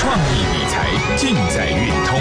创意理财尽在运通。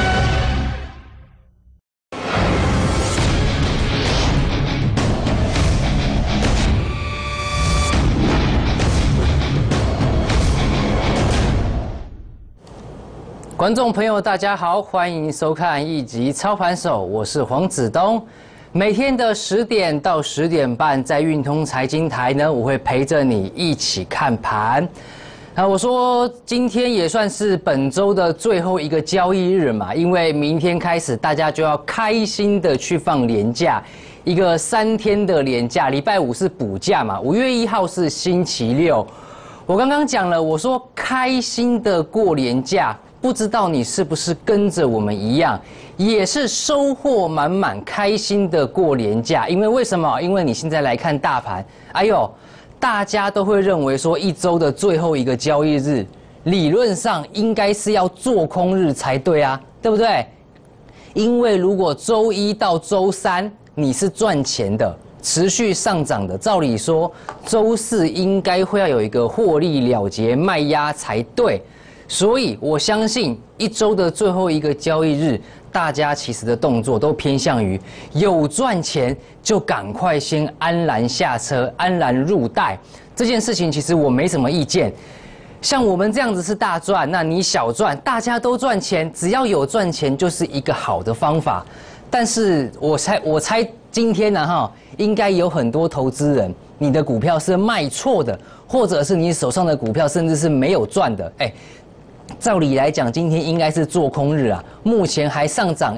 观众朋友，大家好，欢迎收看一集操盘手，我是黄子东。每天的10点到10点半，在运通财经台呢，我会陪着你一起看盘。我说今天也算是本周的最后一个交易日嘛，因为明天开始大家就要开心的去放连假，一个3天的连假，礼拜5是补假嘛，5月1号是星期六。我刚刚讲了，我说开心的过连假。不知道你是不是跟着我们一样，也是收获满满、开心的过连假？因为为什么？因为你现在来看大盘，哎呦，大家都会认为说一周的最后一个交易日，理论上应该是要做空日才对啊，对不对？因为如果周1到周3你是赚钱的，持续上涨的，照理说周4应该会要有一个获利了结卖压才对。所以我相信一周的最后一个交易日，大家其实的动作都偏向于有赚钱就赶快先安然下车，安然入袋。这件事情其实我没什么意见。像我们这样子是大赚，那你小赚，大家都赚钱，只要有赚钱就是一个好的方法。但是我猜今天呢应该有很多投资人，你的股票是卖错的，或者是你手上的股票甚至是没有赚的，照理来讲，今天应该是做空日啊，目前还上涨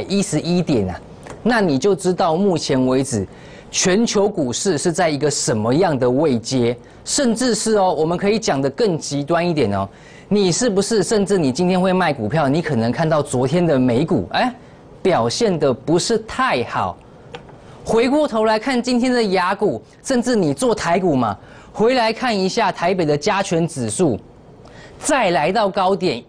111点啊，那你就知道目前为止，全球股市是在一个什么样的位阶，甚至是我们可以讲得更极端一点你是不是甚至你今天会卖股票，你可能看到昨天的美股，表现得不是太好，回过头来看今天的亚股，甚至你做台股嘛，回来看一下台北的加权指数。再来到高点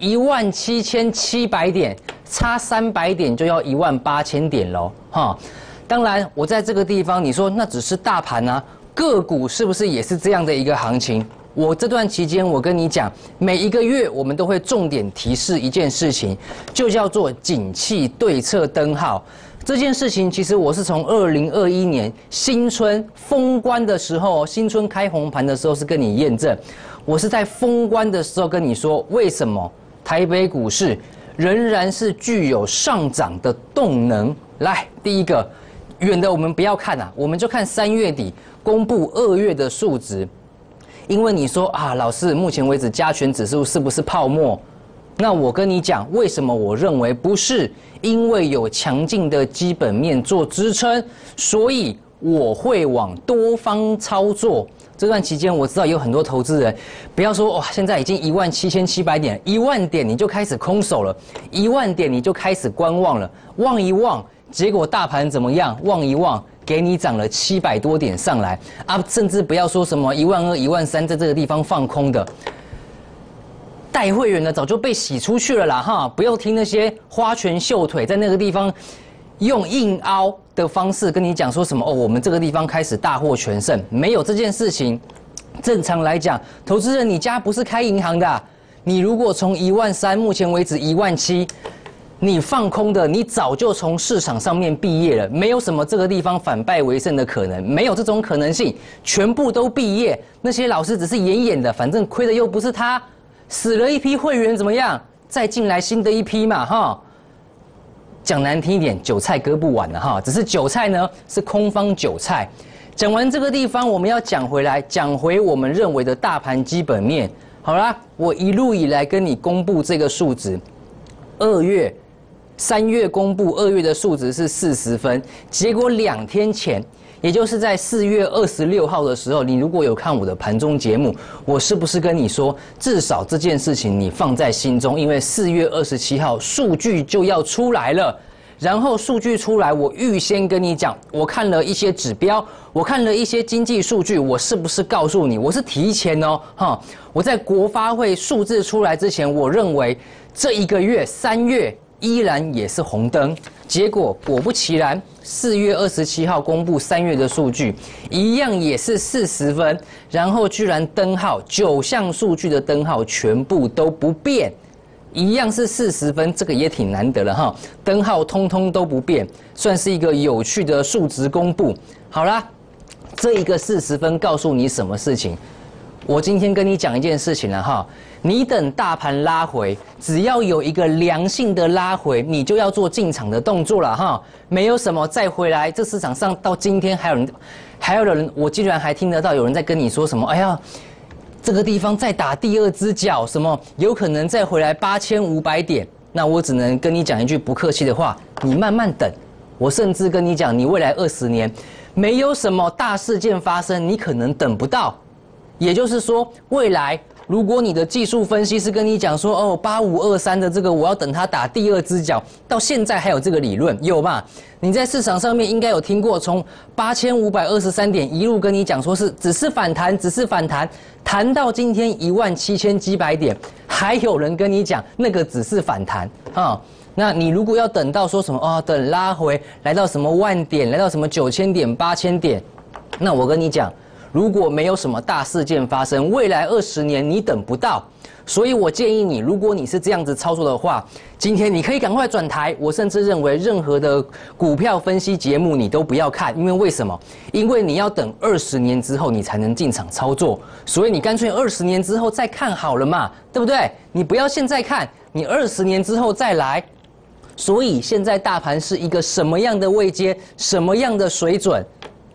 17700点，差300点就要18000点喽，当然，我在这个地方，你说那只是大盘啊，个股是不是也是这样的一个行情？我这段期间，我跟你讲，每一个月我们都会重点提示一件事情，就叫做景气对策灯号。这件事情其实我是从2021年新春封关的时候，新春开红盘的时候是跟你验证。我是在封关的时候跟你说，为什么台北股市仍然是具有上涨的动能。来，第一个，远的我们不要看啊，我们就看3月底公布2月的数值。因为你说老师，目前为止加权指数是不是泡沫？那我跟你讲，为什么我认为不是？因为有强劲的基本面做支撑，所以我会往多方操作。这段期间，我知道有很多投资人，不要说现在已经17700点，10000点你就开始空手了，10000点你就开始观望了，望一望，结果大盘怎么样？望一望，给你涨了700多点上来啊！甚至不要说什么12000、13000在这个地方放空的，带会员的早就被洗出去了啦不要听那些花拳绣腿在那个地方用硬凹的方式跟你讲说什么我们这个地方开始大获全胜，没有这件事情。正常来讲，投资人你家不是开银行的你如果从13000目前为止17000，你放空的，你早就从市场上面毕业了，没有什么这个地方反败为胜的可能，没有这种可能性，全部都毕业。那些老师只是演演的，反正亏的又不是他，死了一批会员怎么样？再进来新的一批嘛讲难听一点，韭菜割不完了只是韭菜呢是空方韭菜。讲完这个地方，我们要讲回来，讲回我们认为的大盘基本面。好啦，我一路以来跟你公布这个数值，3月公布2月的数值是40分，结果2天前，也就是在4月26号的时候，你如果有看我的盘中节目，我是不是跟你说，至少这件事情你放在心中，因为4月27号数据就要出来了。然后数据出来，我预先跟你讲，我看了一些指标，我看了一些经济数据，我是不是告诉你，我是提前我在国发会数字出来之前，我认为这一个月3月依然也是红灯。结果果不其然，4月27号公布3月的数据，一样也是40分，然后居然灯号9项数据的灯号全部都不变，一样是40分，这个也挺难得了哈，灯号通通都不变，算是一个有趣的数值公布。好啦，这一个40分告诉你什么事情？我今天跟你讲一件事情了哈，你等大盘拉回，只要有一个良性的拉回，你就要做进场的动作了哈，没有什么再回来。这市场上到今天还有人，我竟然还听得到有人在跟你说什么，哎呀，这个地方再打第二只脚，什么有可能再回来8500点。那我只能跟你讲一句不客气的话，你慢慢等。我甚至跟你讲，你未来20年没有什么大事件发生，你可能等不到。也就是说，未来如果你的技术分析师跟你讲说，哦，8523的这个我要等它打第二只脚，到现在还有这个理论有吧？你在市场上面应该有听过，从8523点一路跟你讲说是只是反弹，只是反弹，谈到今天17000几百点，还有人跟你讲那个只是反弹啊。那你如果要等到说什么哦，等拉回来到什么万点，来到什么9000点、8000点，那我跟你讲。如果没有什么大事件发生，未来20年你等不到，所以我建议你，如果你是这样子操作的话，今天你可以赶快转台。我甚至认为任何的股票分析节目你都不要看，因为为什么？因为你要等20年之后你才能进场操作，所以你干脆20年之后再看好了嘛，对不对？你不要现在看，你20年之后再来。所以现在大盘是一个什么样的位阶，什么样的水准，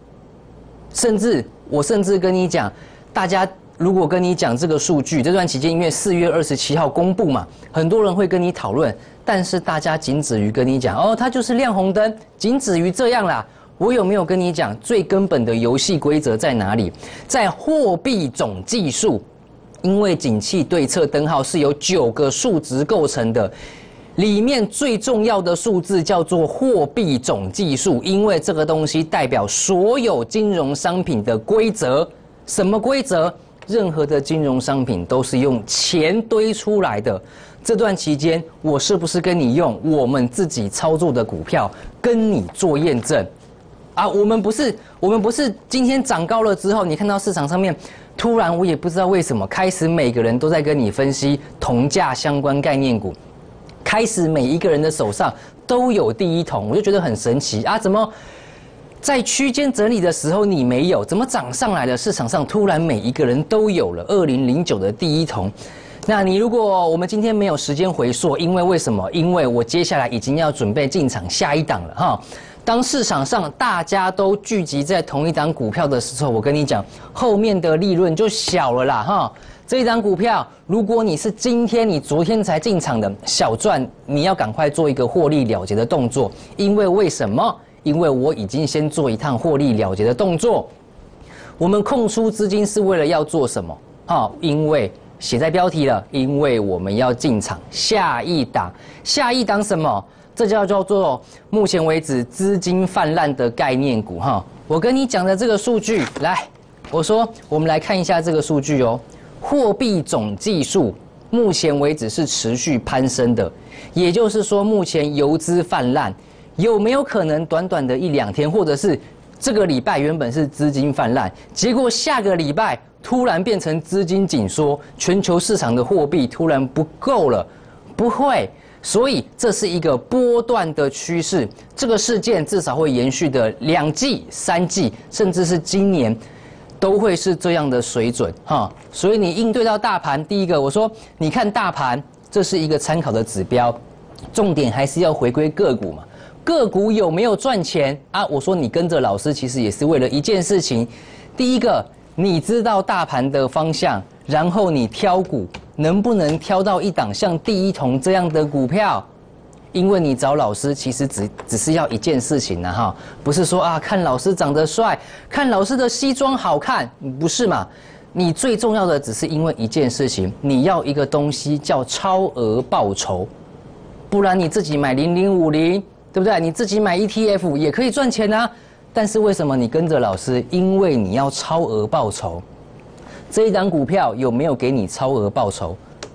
我甚至跟你讲，大家如果跟你讲这个数据，这段期间因为4月27号公布嘛，很多人会跟你讨论，但是大家仅止于跟你讲，哦，它就是亮红灯，仅止于这样啦。我有没有跟你讲最根本的游戏规则在哪里？在货币总计数，因为景气对策灯号是由9个数值构成的。里面最重要的数字叫做货币总计数，因为这个东西代表所有金融商品的规则。什么规则？任何的金融商品都是用钱堆出来的。这段期间，我是不是跟你用我们自己操作的股票跟你做验证？啊，我们不是今天涨高了之后，你看到市场上面突然我也不知道为什么开始每个人都在跟你分析铜价相关概念股。开始每一个人的手上都有第一桶，我就觉得很神奇啊！怎么在区间整理的时候你没有？怎么涨上来的市场上突然每一个人都有了2009的第一桶？那你如果我们今天没有时间回溯，因为为什么？因为我接下来已经要准备进场下一档了哈。当市场上大家都聚集在同一档股票的时候，我跟你讲，后面的利润就小了啦哈。这一档股票，如果你是你昨天才进场的小赚，你要赶快做一个获利了结的动作，因为为什么？因为我已经先做一趟获利了结的动作。我们空出资金是为了要做什么？因为写在标题了，因为我们要进场下一档什么？这叫做目前为止资金泛滥的概念股哈。我跟你讲的这个数据，来，我说我们来看一下这个数据哦。货币总计数目前为止是持续攀升的，也就是说目前游资泛滥，有没有可能短短的1-2天，或者是这个礼拜原本是资金泛滥，结果下个礼拜突然变成资金紧缩，全球市场的货币突然不够了？不会，所以这是一个波段的趋势，这个事件至少会延续的2季、3季，甚至是今年。都会是这样的水准哈，所以你应对到大盘，第一个我说，你看大盘，这是一个参考的指标，重点还是要回归个股嘛。个股有没有赚钱啊？我说你跟着老师，其实也是为了一件事情，第一个，你知道大盘的方向，然后你挑股，能不能挑到一档像第一铜这样的股票？因为你找老师其实只是要一件事情呢哈，不是说啊看老师长得帅，看老师的西装好看，不是嘛？你最重要的只是因为一件事情，你要一个东西叫超额报酬，不然你自己买0050，对不对？你自己买 ETF 也可以赚钱啊。但是为什么你跟着老师？因为你要超额报酬。这一档股票有没有给你超额报酬？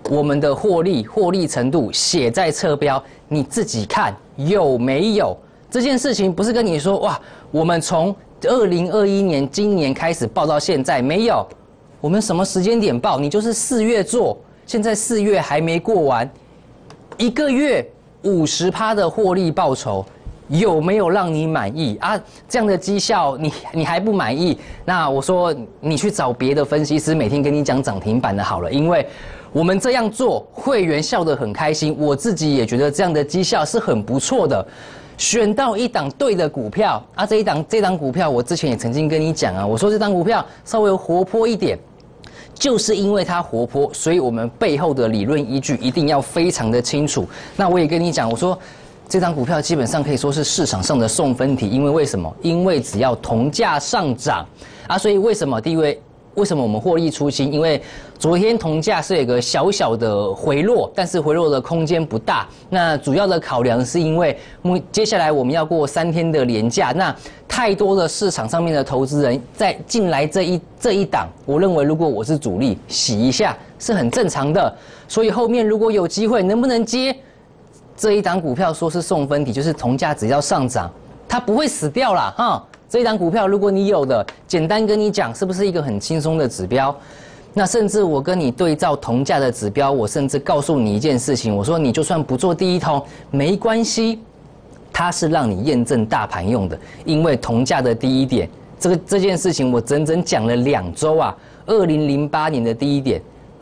我们的获利程度写在侧标，你自己看有没有？这件事情不是跟你说哇，我们从2021年今年开始报到现在没有，我们什么时间点报？你就是4月做，现在4月还没过完，1个月50%的获利报酬。有没有让你满意啊？这样的绩效你还不满意？那我说你去找别的分析师，每天跟你讲涨停板的好了，因为我们这样做，会员笑得很开心，我自己也觉得这样的绩效是很不错的。选到一档对的股票啊，这档股票我之前也曾经跟你讲啊，我说这档股票稍微活泼一点。就是因为它活泼，所以我们背后的理论依据一定要非常的清楚。那我也跟你讲，我说这张股票基本上可以说是市场上的送分题，因为为什么？因为只要铜价上涨啊，所以为什么为什么我们获利出清？因为昨天铜价是有个小小的回落，但是回落的空间不大。那主要的考量是因为接下来我们要过3天的连假，那太多的市场上面的投资人在进来这一档，我认为如果我是主力，洗一下是很正常的。所以后面如果有机会，能不能接？这一档股票说是送分题，就是铜价只要上涨，它不会死掉啦哈。这一档股票如果你有的，简单跟你讲，是不是一个很轻松的指标？那甚至我跟你对照铜价的指标，我甚至告诉你一件事情，我说你就算不做第一铜没关系，它是让你验证大盘用的，因为铜价的低点，这件事情我整整讲了2周啊，2008年的低点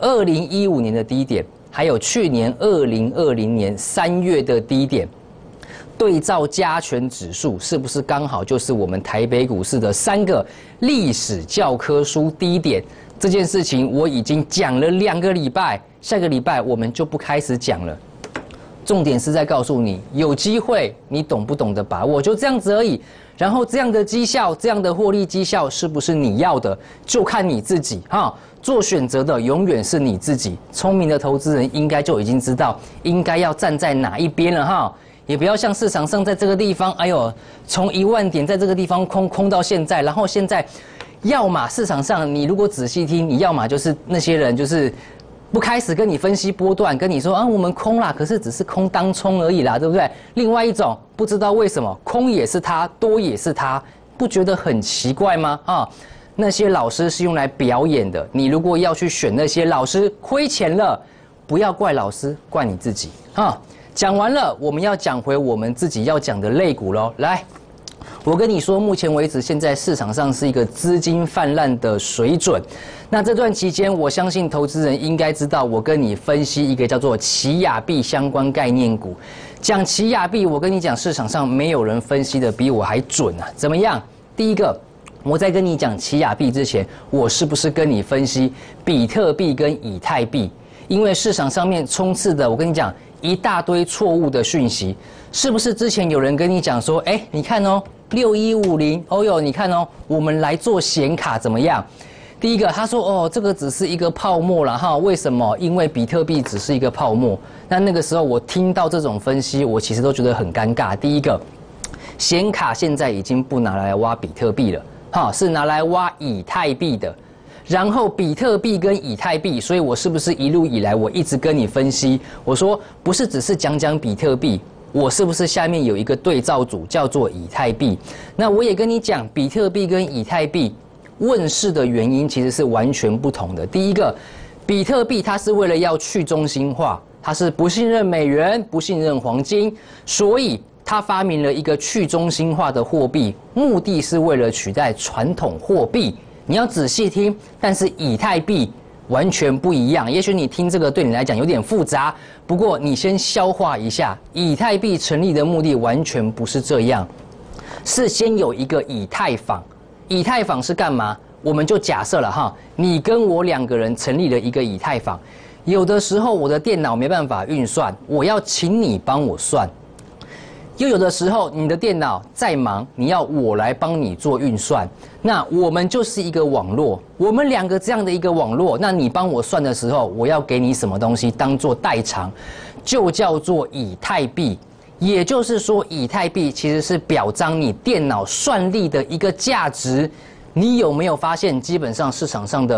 ，2015年的低点。还有去年2020年3月的低点，对照加权指数，是不是刚好就是我们台北股市的3个历史教科书低点？这件事情我已经讲了2个礼拜，下个礼拜我们就不开始讲了。重点是在告诉你，有机会你懂不懂得把握，就这样子而已。然后这样的绩效，这样的获利绩效是不是你要的，就看你自己哈。做选择的永远是你自己，聪明的投资人应该就已经知道应该要站在哪一边了哈。也不要像市场上在这个地方，哎呦，从1万点在这个地方空到现在，然后现在，要么市场上你如果仔细听，你要么就是那些人就是不开始跟你分析波段，跟你说啊我们空啦，可是只是空当冲而已啦，对不对？另外一种不知道为什么空也是他，多也是他，不觉得很奇怪吗？啊？那些老师是用来表演的，你如果要去选那些老师亏钱了，不要怪老师，怪你自己啊！讲完了，我们要讲回我们自己要讲的类股咯。来，我跟你说，目前为止，现在市场上是一个资金泛滥的水准。那这段期间，我相信投资人应该知道，我跟你分析一个叫做奇亚币相关概念股。讲奇亚币，我跟你讲，市场上没有人分析的比我还准啊！怎么样？第一个。我在跟你讲奇亚币之前，我是不是跟你分析比特币跟以太币？因为市场上面充斥的，我跟你讲一大堆错误的讯息，是不是之前有人跟你讲说，哎，你看哦，6150，哦哟，你看哦，我们来做显卡怎么样？第一个他说哦，这个只是一个泡沫啦哈，为什么？因为比特币只是一个泡沫。那个时候我听到这种分析，我其实都觉得很尴尬。第一个，显卡现在已经不拿来挖比特币了。是拿来挖以太币的，然后比特币跟以太币，所以我是不是一路以来我一直跟你分析，我说不是只是讲比特币，我是不是下面有一个对照组叫做以太币？那我也跟你讲，比特币跟以太币问世的原因其实是完全不同的。第一个，比特币它是为了要去中心化，它是不信任美元，不信任黄金，所以他发明了一个去中心化的货币，目的是为了取代传统货币。你要仔细听，但是以太币完全不一样。也许你听这个对你来讲有点复杂，不过你先消化一下，以太币成立的目的完全不是这样，是先有一个以太坊。以太坊是干嘛？我们就假设了哈，你跟我2个人成立了一个以太坊，有的时候我的电脑没办法运算，我要请你帮我算。又有的时候，你的电脑再忙，你要我来帮你做运算，那我们就是一个网络，我们2个这样的一个网络，那你帮我算的时候，我要给你什么东西当做代偿，就叫做以太币。也就是说，以太币其实是表彰你电脑算力的一个价值。你有没有发现，基本上市场上的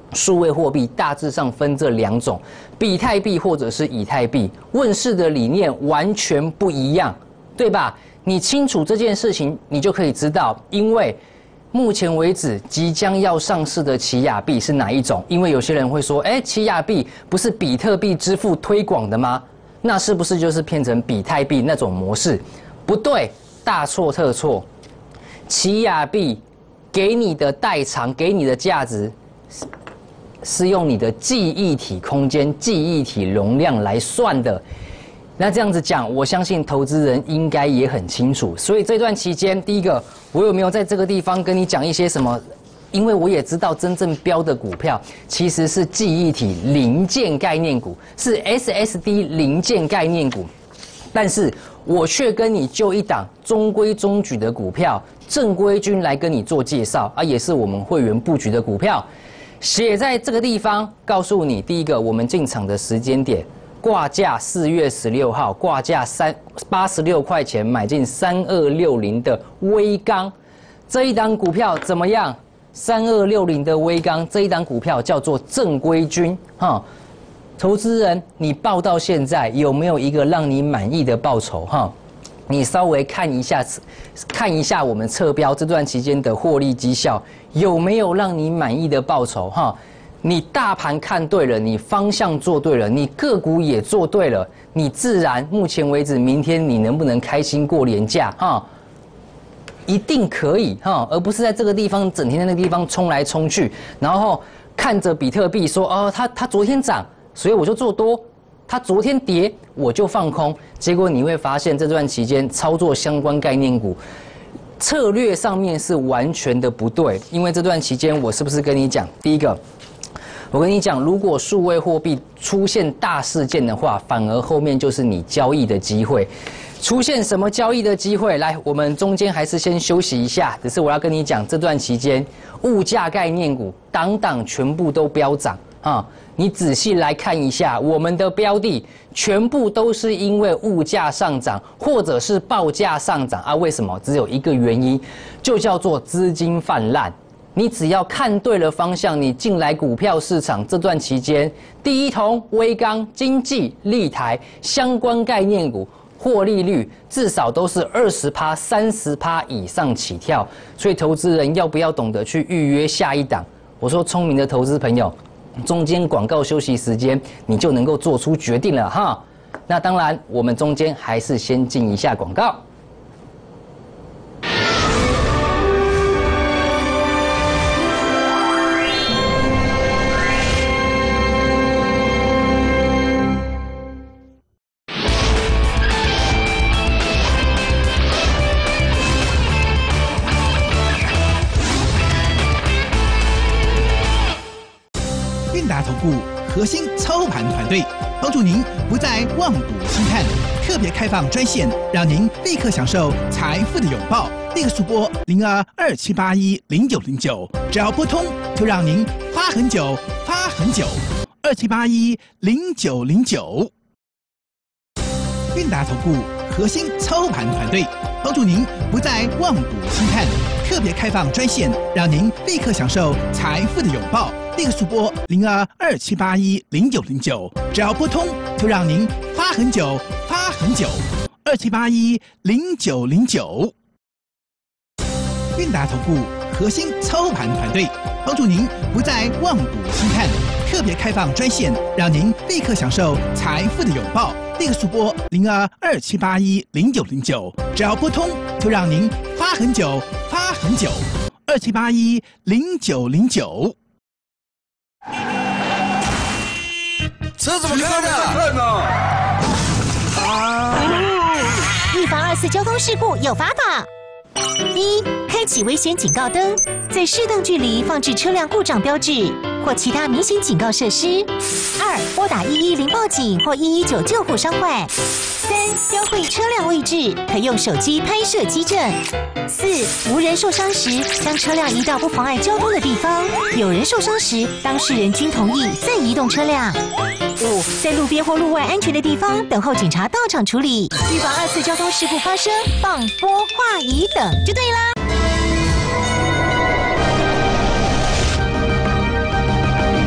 数位货币大致上分这2种，比特币或者是以太币，问世的理念完全不一样，对吧？你清楚这件事情，你就可以知道，因为目前为止即将要上市的奇亚币是哪一种？因为有些人会说，奇亚币不是比特币支付推广的吗？那是不是就是变成比特币那种模式？不对，大错特错。奇亚币给你的代偿，给你的价值，是用你的记忆体空间、记忆体容量来算的。那这样子讲，我相信投资人应该也很清楚。所以这段期间，第一个，我有没有在这个地方跟你讲一些什么？因为我也知道真正标的股票其实是记忆体零件概念股，是 SSD 零件概念股，但是我却跟你就一档中规中矩的股票正规军来跟你做介绍啊，也是我们会员布局的股票，写在这个地方，告诉你第一个我们进场的时间点。挂价4月16号，挂价86块钱买进3260的威刚，这一档股票怎么样？3260的威刚这一档股票叫做正规军哈，投资人你报到现在有没有一个让你满意的报酬哈？你稍微看一下我们测标这段期间的获利绩效有没有让你满意的报酬哈？你大盘看对了，你方向做对了，你个股也做对了，你自然目前为止，明天你能不能开心过年假哈？一定可以哈，而不是在这个地方整天在那个地方冲来冲去，然后看着比特币说哦，它昨天涨，所以我就做多；它昨天跌，我就放空。结果你会发现这段期间操作相关概念股。策略上面是完全的不对，因为这段期间我是不是跟你讲，第一个，我跟你讲，如果数位货币出现大事件的话，反而后面就是你交易的机会。出现什么交易的机会？来，我们中间还是先休息一下。只是我要跟你讲，这段期间物价概念股档全部都飙涨啊！你仔细来看一下，我们的标的全部都是因为物价上涨或者是报价上涨啊。为什么？只有一个原因，就叫做资金泛滥。你只要看对了方向，你进来股票市场这段期间，第一铜、威刚、经济、立台相关概念股获利率至少都是20%、30%以上起跳。所以投资人要不要懂得去预约下一档？我说聪明的投资朋友，中间广告休息时间你就能够做出决定了哈。那当然，我们中间还是先进一下广告。 投顾核心操盘团队，帮助您不再望股兴叹，特别开放专线，让您立刻享受财富的拥抱。立刻速拨0227810909，只要拨通，就让您发很久，发很久。27810909，韵达投顾核心操盘团队，帮助您不再望股兴叹，特别开放专线，让您立刻享受财富的拥抱。立刻速拨0227810909，只要拨通，就让您发很久，发很久。27810909，韵达投顾核心操盘团队，帮助您不再望股兴叹，特别开放专线，让您立刻享受财富的拥抱。立刻速拨0227810909，只要拨通，就让您发很久，发很久。27810909。 车怎么开的？ 预防2次交通事故有法宝：一、开启危险警告灯，在适当距离放置车辆故障标志或其他明显警告设施；二、拨打110报警或119救护伤患；三、标会车辆位置，可用手机拍摄机证；四、无人受伤时，将车辆移到不妨碍交通的地方；有人受伤时，当事人均同意再移动车辆；五、在路边或路外安全的地方等候警察到场处理，预防2次交通事故发生，放拨话仪等就对啦。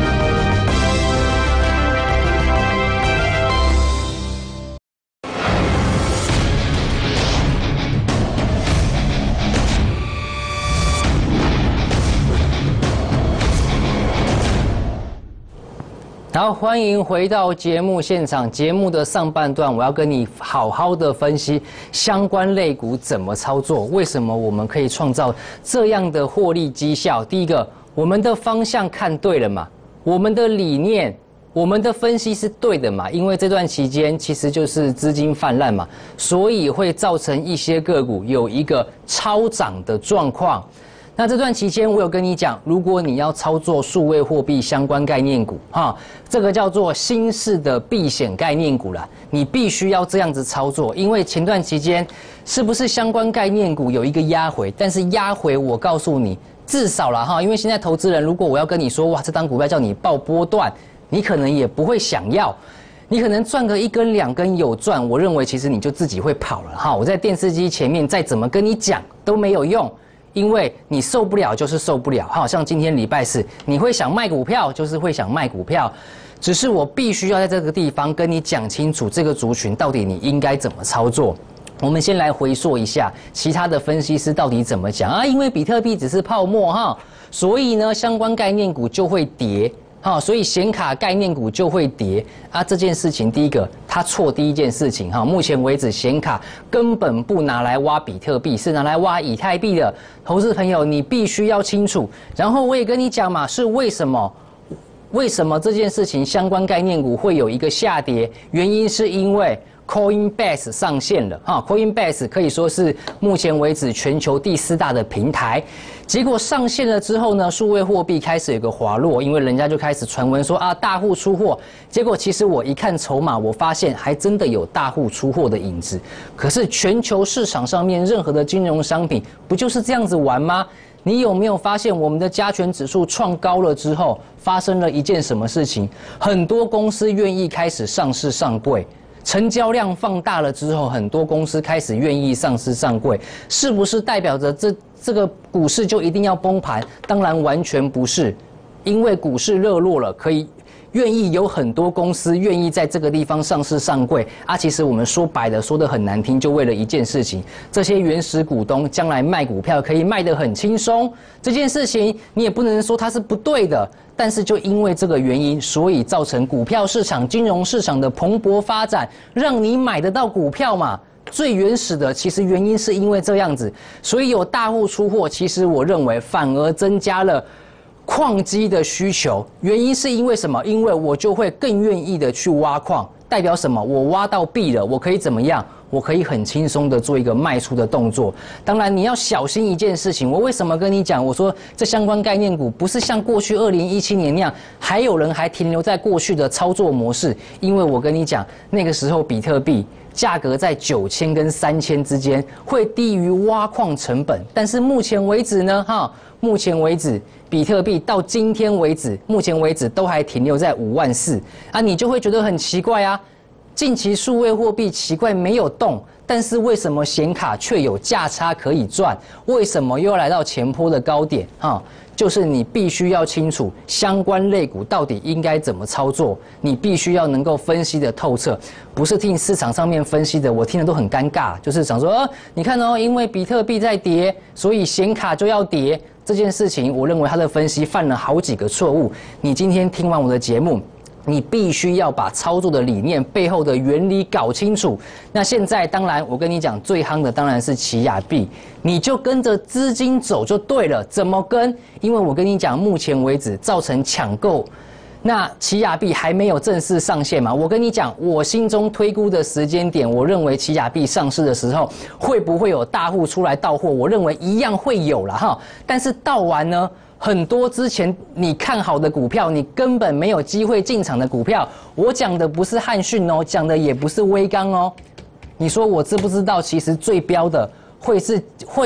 好，欢迎回到节目现场。节目的上半段，我要跟你好好的分析相关类股怎么操作，为什么我们可以创造这样的获利绩效。第一个，我们的方向看对了嘛，我们的理念，我们的分析是对的嘛，因为这段期间其实就是资金泛滥嘛，所以会造成一些个股有一个超涨的状况。那这段期间，我有跟你讲，如果你要操作数位货币相关概念股，这个叫做新式的避险概念股啦，你必须要这样子操作，因为前段期间是不是相关概念股有一个压回？但是压回，我告诉你，至少啦因为现在投资人，如果我要跟你说，哇，这档股票叫你报波段，你可能也不会想要。你可能赚个1根2根有赚，我认为其实你就自己会跑了我在电视机前面再怎么跟你讲都没有用。因为你受不了就是受不了，像今天礼拜四，你会想卖股票，就是会想卖股票，只是我必须要在这个地方跟你讲清楚这个族群到底你应该怎么操作。我们先来回溯一下其他的分析师到底怎么讲因为比特币只是泡沫所以呢相关概念股就会跌。所以显卡概念股就会跌这件事情，第一个他错第一件事情目前为止显卡根本不拿来挖比特币，是拿来挖以太币的。投资朋友，你必须要清楚。然后我也跟你讲嘛，是为什么这件事情相关概念股会有一个下跌？原因是因为Coinbase 上线了Coinbase 可以说是目前为止全球第4大的平台。结果上线了之后呢，数位货币开始有个滑落，因为人家就开始传闻说大户出货。结果其实我一看筹码，我发现还真的有大户出货的影子。可是全球市场上面任何的金融商品不就是这样子玩吗？你有没有发现我们的加权指数创高了之后，发生了一件什么事情？很多公司愿意开始上市上柜。成交量放大了之后，很多公司开始愿意上市上柜，是不是代表着这个股市就一定要崩盘？当然完全不是，因为股市热络了，可以愿意有很多公司愿意在这个地方上市上柜其实我们说白了，说得很难听，就为了一件事情，这些原始股东将来卖股票可以卖得很轻松。这件事情你也不能说它是不对的，但是就因为这个原因，所以造成股票市场、金融市场的蓬勃发展，让你买得到股票嘛。最原始的其实原因是因为这样子，所以有大户出货，其实我认为反而增加了矿机的需求。原因是因为什么？因为我就会更愿意的去挖矿，代表什么？我挖到币了，我可以怎么样？我可以很轻松的做一个卖出的动作。当然你要小心一件事情，我为什么跟你讲？我说这相关概念股不是像过去2017年那样，还有人还停留在过去的操作模式。因为我跟你讲，那个时候比特币价格在9000跟3000之间，会低于挖矿成本。但是目前为止呢，目前为止比特币到今天为止，目前为止都还停留在54000你就会觉得很奇怪近期数位货币奇怪没有动，但是为什么显卡却有价差可以赚？为什么又要来到前波的高点就是你必须要清楚相关类股到底应该怎么操作，你必须要能够分析的透彻，不是听市场上面分析的，我听的都很尴尬，就是想说你看因为比特币在跌，所以显卡就要跌。这件事情我认为他的分析犯了好几个错误。你今天听完我的节目，你必须要把操作的理念背后的原理搞清楚。那现在当然我跟你讲最夯的当然是奇亚币，你就跟着资金走就对了。怎么跟？因为我跟你讲目前为止造成抢购，那奇亚币还没有正式上线嘛。我跟你讲我心中推估的时间点，我认为奇亚币上市的时候会不会有大户出来到货，我认为一样会有啦但是到完呢，很多之前你看好的股票，你根本没有机会进场的股票，我讲的不是汉讯讲的也不是威刚你说我知不知道？其实最标的会是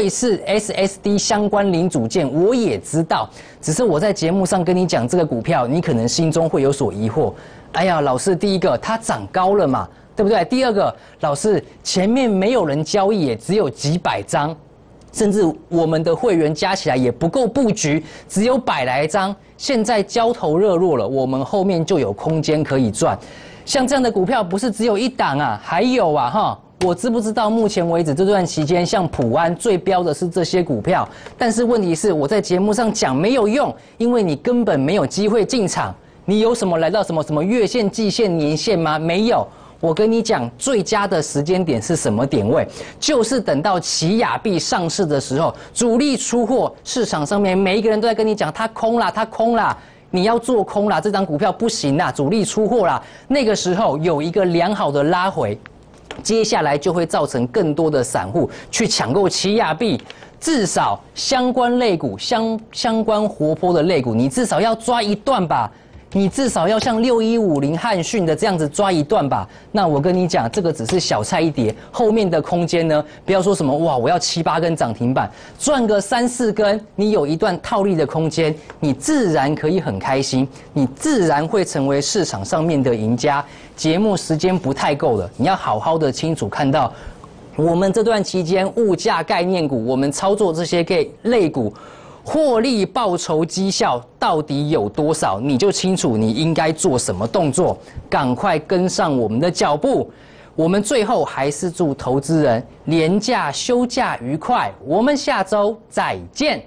SSD 相关零组件，我也知道，只是我在节目上跟你讲这个股票，你可能心中会有所疑惑。哎呀，老师，第一个它涨高了嘛，对不对？第二个，老师前面没有人交易，也只有几百张。甚至我们的会员加起来也不够布局，只有100来张。现在交投热络了，我们后面就有空间可以赚。像这样的股票不是只有一档还有我知不知道目前为止这段期间，像普安最标的是这些股票，但是问题是我在节目上讲没有用，因为你根本没有机会进场。 你有什么来到什么月线、季线、年线吗？没有。我跟你讲，最佳的时间点是什么点位？就是等到奇亚币上市的时候，主力出货，市场上面每一个人都在跟你讲，它空啦，它空啦。你要做空啦，这张股票不行啦，主力出货啦。那个时候有一个良好的拉回，接下来就会造成更多的散户去抢购奇亚币。至少相关类股、相关活泼的类股，你至少要抓一段吧。你至少要像6150汉讯的这样子抓一段吧。那我跟你讲，这个只是小菜一碟，后面的空间呢，不要说什么哇，我要7、8根涨停板，赚个3、4根，你有一段套利的空间，你自然可以很开心，你自然会成为市场上面的赢家。节目时间不太够了，你要好好的清楚看到，我们这段期间物价概念股，我们操作这些类股。获利报酬绩效到底有多少，你就清楚你应该做什么动作，赶快跟上我们的脚步。我们最后还是祝投资人连假休假愉快，我们下周再见。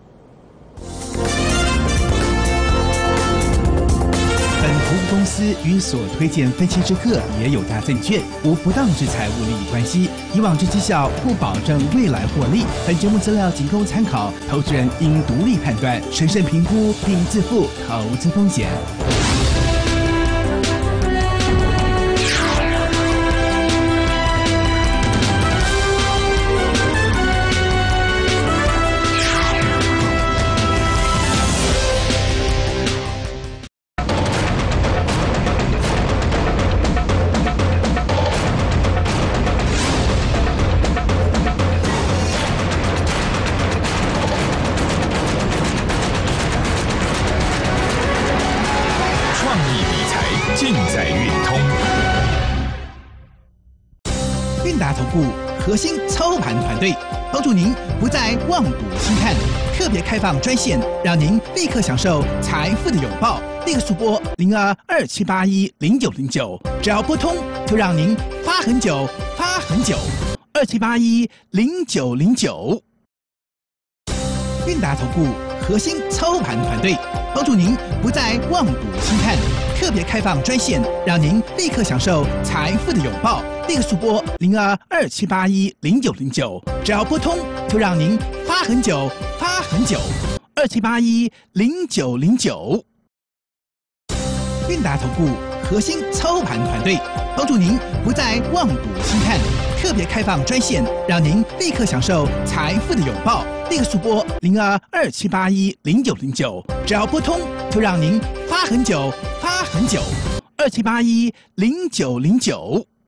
本投资公司与所推荐分期之客也有大证券，无不当之财务利益关系。以往之绩效不保证未来获利。本节目资料仅供参考，投资人应独立判断、审慎评估并自负投资风险。 尽在运通。 韵达投顾核心操盘团队，帮助您不再望股兴叹，特别开放专线，让您立刻享受财富的拥抱。立刻速拨0227810909，只要拨通，就让您发很久，发很久。27810909。韵达投顾核心操盘团队，帮助您不再望股兴叹，特别开放专线，让您立刻享受财富的拥抱。立刻速拨0227810909，只要拨通，就让您发很久，发很久。27810909。韵达投顾核心操盘团队，帮助您不再望股兴叹，特别开放专线，让您立刻享受财富的拥抱。立刻速拨0227810909，只要拨通，就让您发很久，发很久。27810909。